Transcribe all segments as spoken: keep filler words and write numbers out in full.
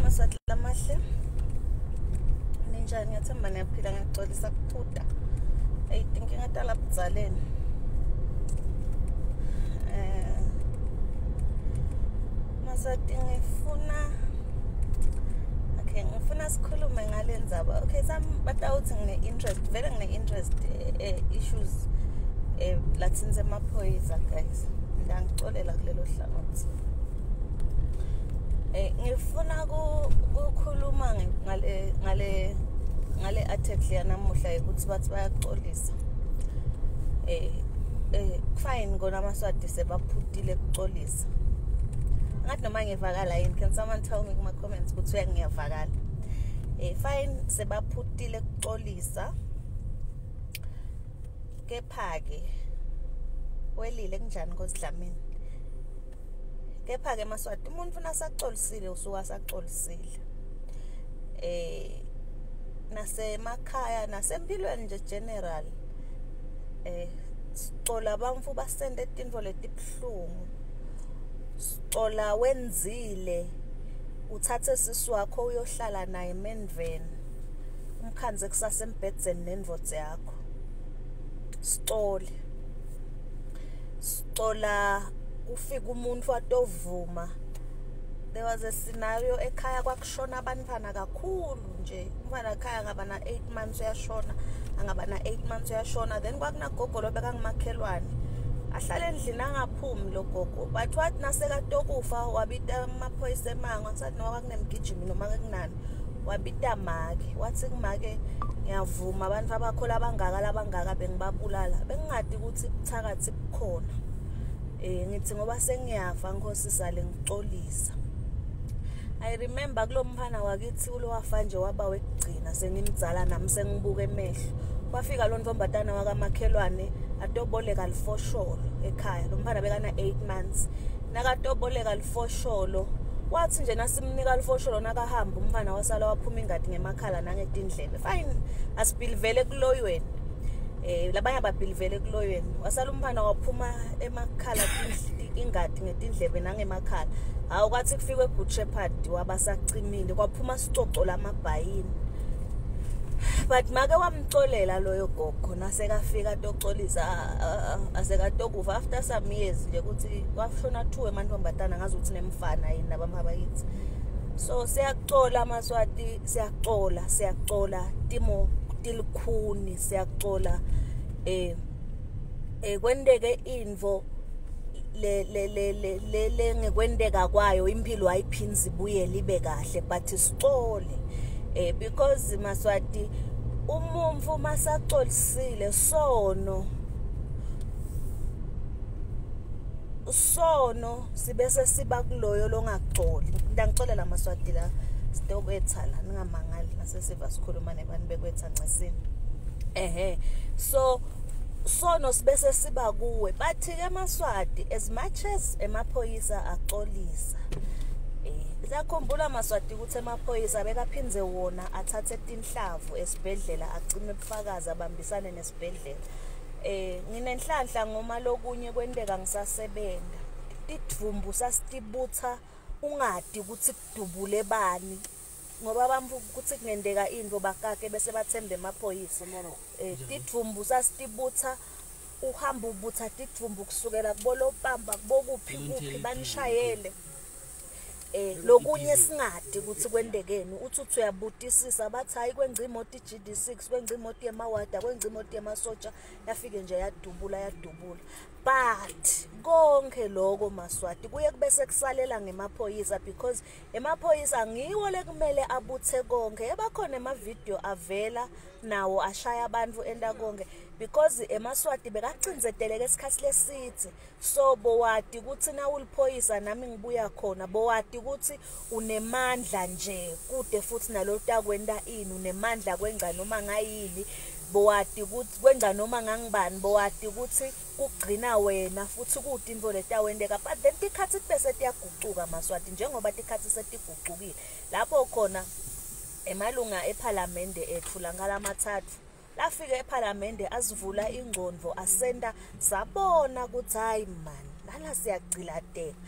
maswati lamahle ninjani ngiyathemba niyaphila ngiyaxolisa kuphutha I think ngatala budzaleni eh maswati ngifuna okay ngifuna sikhulume ngale ndzaba okay some batawuthi ngine interest vele ngine interest eh, issues eh latsinze emaphoyisa guys ngiyangixolela kulelo hlangothi eh ngifuna ukukhuluma ngale ngale ngale article yanamuhla ukuthi bathi bayaxolisa eh eh fine ngona amaswati sebaphutile ukuxolisa ngathi noma ngivakala yini can someone tell me kuma comments ukuthi uyangiyavakala eh fine sebaphutile ukuxolisa kepha ke welile kunjani kosidlamini kepha ke maswati umuntu nasaxolisile usuka saxolisile eh nasemakhaya nasempilweni nje general eh sixola bamfu basende tinto letibhlungu sixola wenzile uthathe sisi wakho uyohlala naye emendweni umkhanze kusasa embhedzeni nendvodza yakho sixole sixola ufika umuntu watovuma there was a scenario ekhaya kwakushona abantwana kakhulu nje umntwana ekhaya ngaba na eight months uyashona angaba na eight months uyashona then kwakunagogo lo bekangimakhelwane ahlala endlini angaphumi lo gogo but wathi nasekatokufa wabita amaphoyisa emango sathi noma kunemgijimi noma kunani wabita make wathi kumake ngiyavuma abantu abakhola abangaka labangaka bengibabulala bengingadi ukuthi buthakathi bukhona eh ngithi ngoba sengiyafa ngosisa lengixolisa I remember kulomphana wakithi ulowafa nje waba wekugcina sengimdzala nami sengibuka emehlo kwafika lo ntombatana wakamakhelwane atoboleka lifosholo ekhaya lo mphana bekana eight months nakatoboleka lifosholo wathi nje nasimnika lifosholo nakahamba umphana wasala waphuma ingadi ngemakhala nangetindlebe fine asipilivele kuloyweni eh labanye abapilivele kuloyweni wasala umphana waphuma emakhala ingadi ngetindlebe nangemakhala hawu kwathi kufike eGood Shepherd wabasacimile kwaphuma sicoco lamabhayini but make wamxolela loyo gogo nasekafika toxolisa asekatokuva after some years nje ukuthi kwashona two emantombatana ngazi ukuthi nemfana yini nabamabayithi so siyaxola amaswati siyaxola siyaxola timo tilikhuni siyaxola eh eh kwendeke info le le le le le ngekwendeka kwayo impilo ayiphinzi buye libe kahle but sixole eh because maswati umumfu masaxolisile sono sono sibese siba kuloyo longaxoli ngiyangixolela maswati la sitokwethala ningamangali nasesiva sikhuluma nebantu bekwetha ncesini ehe so sono sibese siba kuwe bathi ke maswati as much as emaphoyisa axolisa eh ngiyakhumbula maswati ukuthi emaphoyisa bekaphinze wona athathe tinhlavu esibhedlela acime ubufakazi abambisane nesibhedlela eh nginenhlanhla ngoma lokunye kwendeka ngisasebenza tidvumbu sasitibutha ungadi ukuthi kudubule bani ngoba bamfu ukuthi kungendeka into bakake bese bathembe emaphoyisa eh tidvumbu sasitibutha uhamba ubutha tidvumbu kusukela kubolo pamba kubokuphi kuphi banishayele eh lokunye singadi ukuthi kwendekeni uthi uthi uyabutisisa bathi hayi kwenza imoto iG D six kwenza imoto yemawada kwenza imoto yemasotsha yafike nje yadubula yadubula but konke lokho maswati kuye kubese kusalela ngemaphoyisa because emaphoyisa ngiwo lekumele abuthe konke yabakhona ema video avela nawo ashaya abantu enda konke because emaswati bekacinzeteleke isikhathi lesithi so bowati ukuthi na uliphoyisa nami ngibuya khona bowati ukuthi unemandla nje kude futhi nalota kwenda ini unemandla kwenza noma ngayini bowati ukuthi kwenza noma ngangibani bowati ukuthi kugcina wena futhi kuthi into letawendeka but then tikhathi bese tiyaguquka maswati njengoba tikhathi setiguqukile lapho khona emalunga eParliament ethula ngalamathathu lafika eParliament azivula ingqondo asenda sabona ukuthi hayi man lana siyagcilateka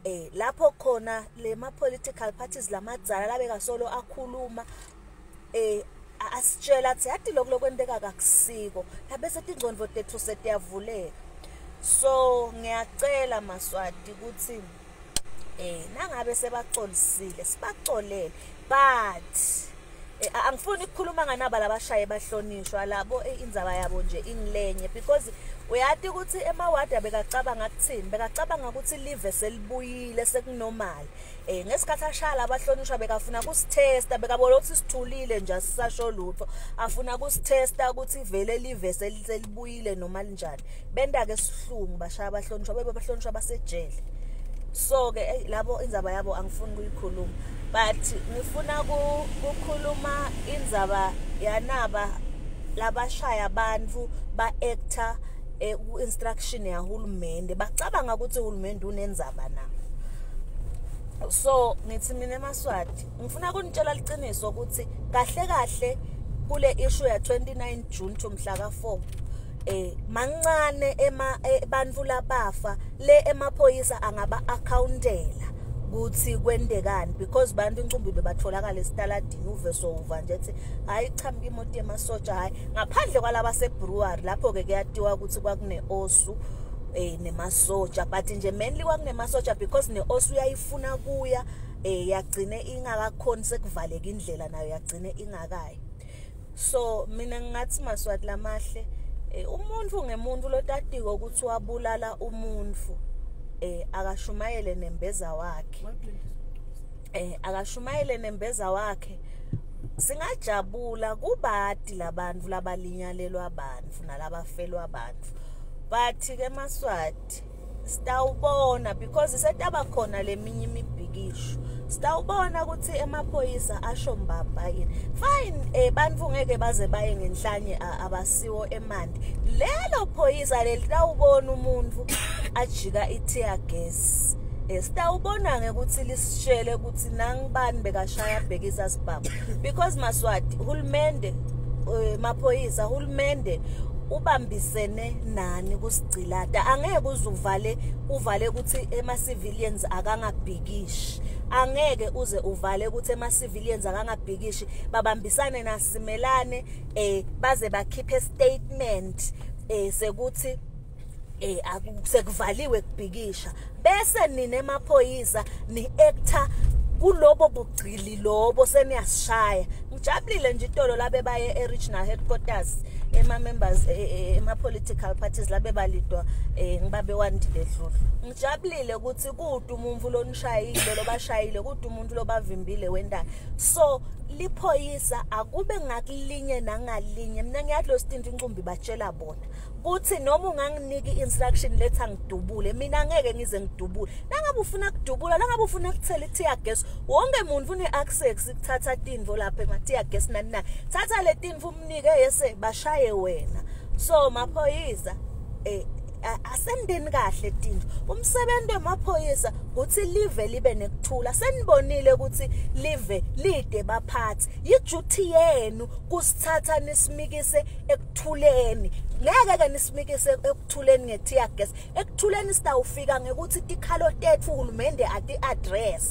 eh lapho khona le ma political parties lamadzala labeka solo akhuluma eh asitshela athi yathi lokho kwenteka kakusiko labese tingcondo tethu setiyavuleka. So ngiyacela Maswati ukuthi eh nangabe sebacolisile sibacolele but eh angifuni ukukhuluma nganaba labashaye bahlonishwa labo indzaba yabo nje ingilenye because uyathi ukuthi emawada bekacabanga ukuthini bekacabanga ukuthi live selibuyile sekunormal eh ngesikhathi ashala abahlonishwa bekafuna kusitesta bekabona ukuthi sithulile nje asisasho lutho afuna kusitesta ukuthi vele live selibuyile normal njani benda ke sihlungu bashaya abahlonishwa bebe abahlonishwa basejele. So ke labo indzaba yabo angifuni kuyikhuluma but ngifuna ukukhuluma indzaba yanaba labashaya abantu ba actor ku instruction ya hulumende bacabanga ukuthi uhulumende unenzaba na. So ngithi mina Maswati ngifuna ukunitshela liciniso ukuthi kahle kahle kule issue ya twenty-nine June to mhla ka four eh mancane ema abantu labafa le emaphoyisa angaba accountela kuthi kwendekani because bantu incumbi bebatholakala esitaladini uve so uva nje ethi hayi chamka imoto yemasoja hayi ngaphandle kwalaba sebrewery lapho ke kuyatiwa ukuthi kwakune osu eh nemasoja but nje mainly kwakune masoja because ne osu uyayifuna kuya eh yagcine ingakakhoni sekuvaleka indlela nayo yagcine ingakayi. So mina ngathi Maswati lamahle umuntu ngemuntu lotatiko ukuthi wabulala umuntu eh akashumayele nembeza wakhe eh akashumayele nembeza wakhe singajabula kubadi labantu labalinyalelwa abantu nalabafelwa abantu but ke Maswati sitawubona because setaba khona leminye imibhikisho sitawubona ukuthi emaphoyisa asho mbamba yini fine eh bantu ngeke baze baye ngenhlanye abasiwo emandi lelo phoyisa lelitawubona umuntu ajika i-tear gas sitawubona ngekuthi lisishele ukuthi nangibani bekashaya bhekisa sibaba because Maswati hulumende maphoyisa hulumende ubambisene nani kusigcilata angeke uzuvale uvale ukuthi ema civilians akangabhikishi angeke uze uvale ukuthi ema civilians akangabhikishi babambisane nasimelane eh baze bakhiphe statement eh sekuthi eh akusekuvaliwe kubhikisha bese nine emaphoyisa ni actor kulobo bugcili lobo seniyasishaya ngijabulile nje itolo labe baye e-regional headquarters ema members ema political parties labe balidwa ngibabe wandile dlulu ngijabulile ukuthi kude umuntu lonishayile lobashayile kude umuntu lobavimbile wendana. So liphoyisa akube ngakulinye nangalinye mina ngiyathi lo stinto incumbi batshela bona kuthi noma unganginiki instruction letha ngidubule mina ngeke ngize ngidubule nangabe ufuna ukudubula nangabe ufuna ukuthela i-tear gas wonke umuntu une access ukuthatha tinvo lapha ema-tear gas nani na thatha le tinvo umnike yese bashaye wena. So maphoyisa eh asendeni kahle tinto umsebenzi wemaphoyisa ukuthi live libe nekuthula senibonile ukuthi live lide baphathi yiduty yenu kusithatha nisimikise ekuthuleni ngeke ke nisimikise ekuthuleni nge-tear gas ekuthuleni sitawufika ngekuthi tikhalo tethu uhulumende ati address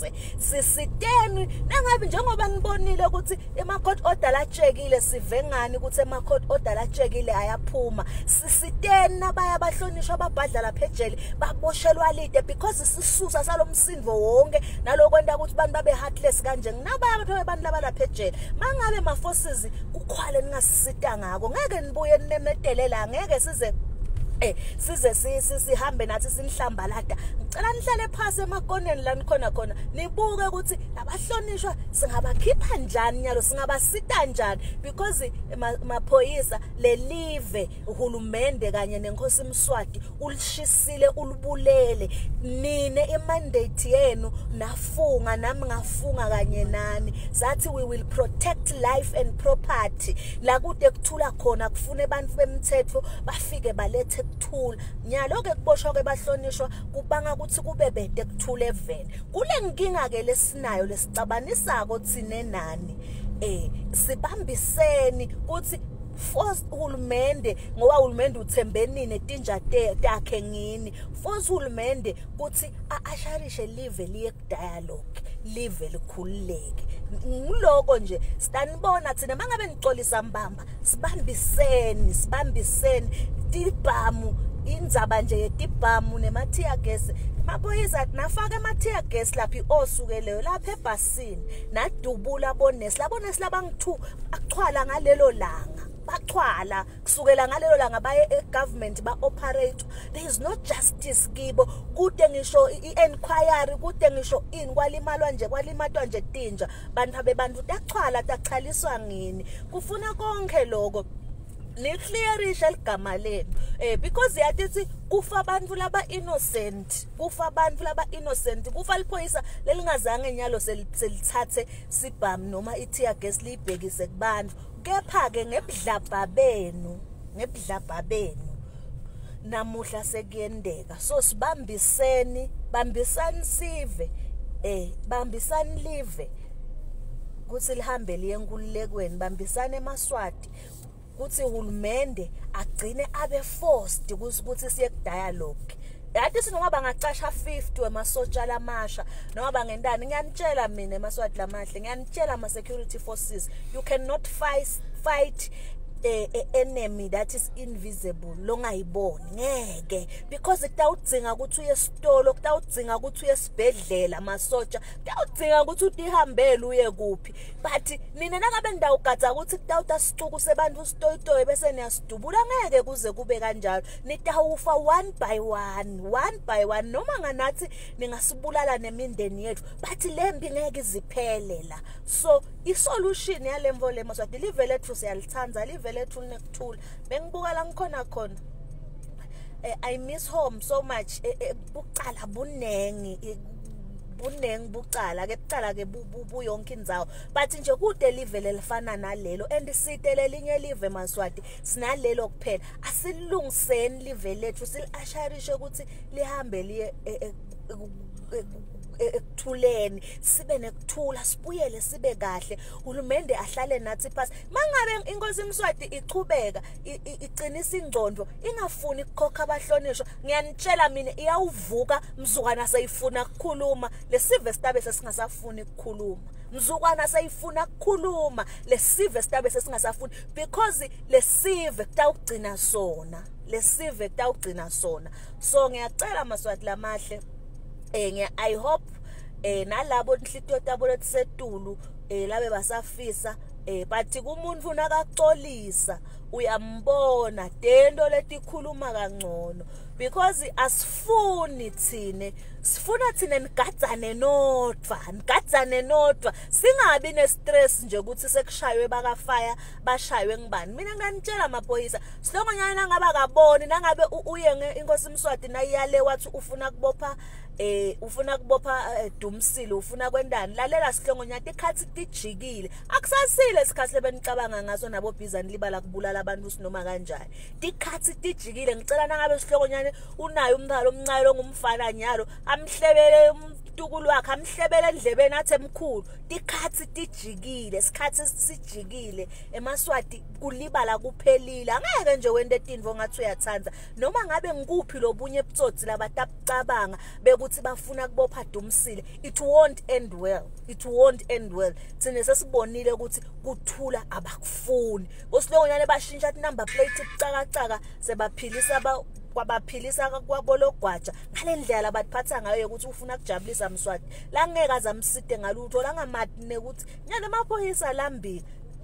sisiteni nangabe njengoba nibonile ukuthi ema court order lachekile sivengani ukuthi ema court order lachekile ayaphuma sisiteni nabaya bahlonishwa ababhadla phejele baboshelwa lide because sisusa salomsindo wonke nalokwenda ukuthi abantu babe heartless kanje nginabaya abantu abantu labala phejele mangabe ma forces kukhwale ningasisita ngako ngeke nibuye ninemedelela ngeke size eh size sihambe nathi sinihlambalada ngicela nihlale phansi emakoneni la nikhona khona nibuke ukuthi labahlonishwa singabakhipha njani nyalo singabasita njani because maphoyisa le live uhulumende kanye nenkosi Mswati ulishisile ulubulele nine imandate yenu nafunga nami ngafunga kanye nani sathi we will protect life and property la kude kuthula khona kufune abantu bemthetho bafike balethe kuthula nyalo ke kuboshwa ke bahlonishwa kubanga ukuthi kube bede kuthule evene kule nkinga ke lesinayo lesicabanisako thine nani eh sibambiseni ukuthi force uhulumende ngoba uhulumende uthembeni netinja takhe ngini force uhulumende ukuthi asharishe live liye dialogue live likhululeke ngiloko nje sitanibona thina mangabe nicolisa mbamba sibambiseni sibambiseni tibhamu indzaba nje yetibhamu nemathiya gas maphoyisa nafaka amathiya gas laphi osukeleyo lapha ebhasini nadubula bonesi labonesi labangithu achwala ngalelo langa bachwala kusukela ngalelo langa baye egovernment ba operate there is no justice kibo kude ngisho i-inquiry kude ngisho in kwalimalwa nje kwalimatwa nje tinja bantu bebantu tachwala tachaliswa ngini kufuna konke lokho ni clearisha ligama lenu eh because yathi kufa abantu laba innocent kufa abantu laba innocent kufa liphoyisa lelingazange nyalo selithathe sibham noma ithear gas libhekise kubantu kepha ke ngebudlabha benu ngebudlabha benu namuhla sekuyendeka so sibambiseni bambisani sive eh bambisani live kuthi lihambe liye enkululekweni bambisane eMaswati kuthi uhulumende agcine abe forced ukuthi siye ku dialogue yathi sinoma bangacasha fifty wemasotsha lamasha noma bangendani ngiyanitshela mina eMaswati lamahle ngiyanitshela ama security forces you cannot fight fight a, a enemy that is invisible longayiboni ngeke because kutawudzinga ukuthi uye esitolo kutawudzinga ukuthi uye esibhedlela masotsha kutawudzinga ukuthi utihambele uye kuphi but nina nangabe ndawugadza ukuthi kutawuta sicuku sebantu sitoyitoye bese niyasidubula ngeke kuze kube kanjalo nitawufa one by one one by one noma nganathi ningasibulala nemindeni yethu but lembi ngeke iziphele la so isolution yalemvo leMaswati live lethu siyalithanza live lethu nekuthula bengibuka la ngikhona khona I miss home so much bucala bunengi bunengi bucala ke bucala ke bu yonke indzawo but nje kude live lelifana nalelo and site lelinye live eMaswati sinalelo kuphela asilungiseni live lethu silasharishe ukuthi lihambe liye ekuthuleni sibe nekuthula sibuyele sibe kahle uhulumende ahlale nathi phasi mangabe inkosi eMswati ichubeka iqinisa ingcondo ingafuni ukukhokha abahlonishwa ngiyanitshela mina iyawuvuka mzukwana sayifuna ukukhuluma lesive sitabe sesingasafuni ukukhuluma mzukwana sayifuna ukukhuluma lesive sitabe sesingasafuni because lesive kutawugcina sona lesive kutawugcina sona so ngiyacela Maswati lamahle eh I hope eh nalabo inhlitiyo tabo letsetulu eh labe basafisa eh but kumuntu nakaxolisa uyambona dento letikhuluma kangcono because asifuni thine sifuna thine nigadzane nodwa nigadzane nodwa singabi ne stress nje ukuthi sekushaywe bakafaya bashaywe ngibani mina nganitshela amaphoyisa silongonyana ngaba kaboni nangabe uye inkosi eMswati nayiyale wathi ufuna kubopha eh ufuna kubopha dumsile ufuna kwendani lalela sihlongonyana ikhathi tijikile akusasile isikhathi lebenicabanga ngaso nabo bhizani libala kubulala abantu sinoma kanjani ikhathi tijikile ngicela nangabe sihlongonyana unayo umthalo omncane ngumfana nyalo amhlebele umtukulu wakhe amhlebele endlebeni athi emkhulu ikhathi tijikile isikhathi sijikile eMaswati kulibala kuphelile angeke nje wende tinvo ngathi uyathanza noma ngabe ngikuphi lobunye ebutsotsi labatacabanga bekuthi bafuna kubopha dumsile it won't end well it won't end well thina sesibonile ukuthi kuthula abakufuni osilongonyane bashintsha number plate icakacaka sebaphilisa ba kwabaphilisa kwabologwaja ngalendlela batiphatha ngayo ukuthi ufuna kujabulisa Mswati la ngeke azamside ngalutho la ngamatine ukuthi nyane amaphoyisa lambili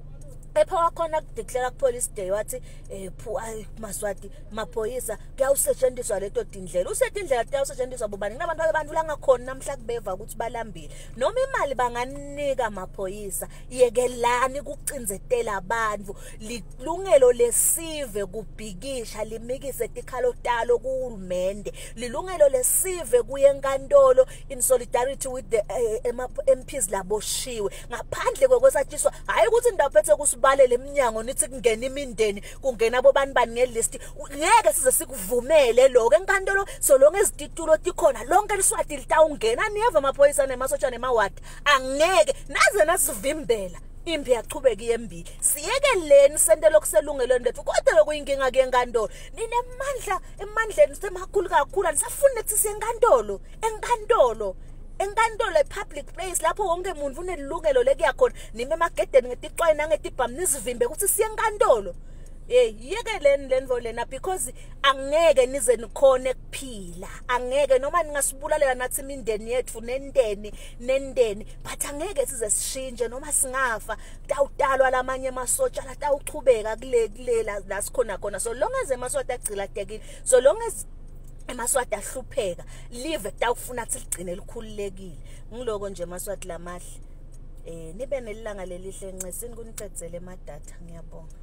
epha wakhona kudeclare police day wathi eh Maswati maphoyisa kuyawusetshenziswa leto dindlela usetindlela kuyawusetshenziswa bobani nabantu abantu langakhona namhla kubeva ukuthi balambile noma imali banganika amaphoyisa yekelani ukucinzetela abantu lilungelo lesive kubhikisha limikise tikhalotalo kuhulumende lilungelo lesive kuye enkantolo in solidarity with the uh, M Ps laboshiwe ngaphandle kwekwesatshiswa hayi ukuthi ndaphethe kus balele eminyango nithi kungena imindeni kungena abobani bani ngelist ngeke size sikuvumele lokho enkantolo so lonke izititulo tikhona lonke liswati litawungena niyeva amaphoyisa nemasotsha nemawadi angeke naze nasivimbela impi yaqhubeka iyembili siyekeleni sentelo kuselungelweni lethu kodwa lokuyinkinga ke enkantolo ninemandla emandleni semakhulu kakhulu anisafuni ukuthi siye enkantolo enkantolo enkantolo e-public place lapho wonke umuntu unelungelo lekuya khona nime emagedeni ngetixwayi nangetibhamu nizivimbe ukuthi siye enkantolo. Hey, yekeleni lenvo lena because angeke nize nikhone kuphila. Angeke noma ningasibulalela nathi imindeni yethu nendeni nendeni but angeke size sishintshe noma singafa tawutalwa lamanye amasotsha la tawuchubeka kule kule la sikhona khona so long as emaswati agcila tekile so long as emaswati ahlupheka live tawufuna ukuthi ligcine likhululekile ngiloko nje emaswati lamahle eh nibe nelanga lelihle nqesini kuniqedzele emadatha ngiyabonga.